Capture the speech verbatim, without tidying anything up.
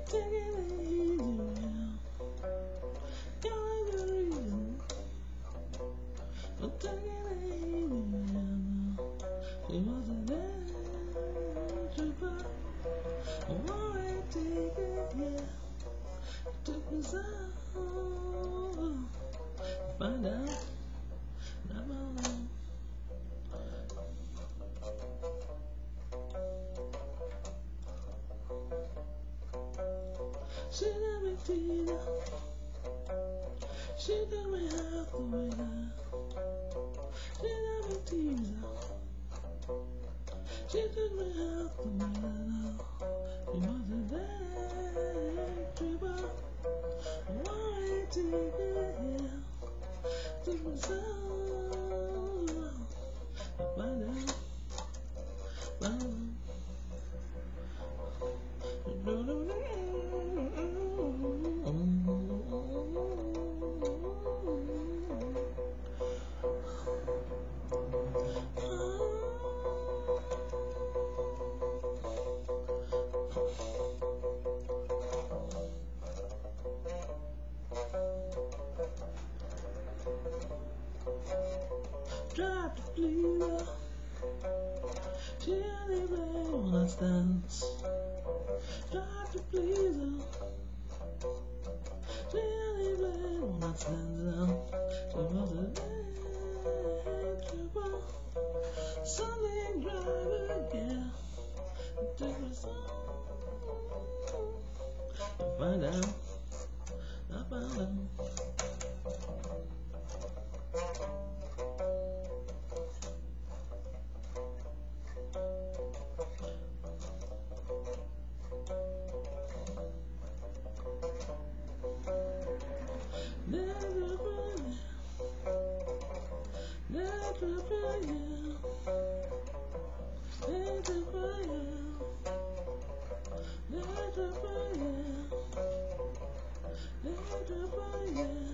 Take it easy now. You're the reason. But take it easy now. She wasn't there to buy. I wanna take it, yeah. Took me so. Find out. Not my own. She let me tease her. She took me half the way down. She let me tease her. She took me half the way down. She wasn't there, trouble. Why take it here? Took me so long. I find out, find out. Tried to please her. She only played when I dance. Tried to please her. She only played when I stand down. She wasn't there, trouble. Sunday driver, yeah. It took me so to find out. I found out. Never find never find never find never find never find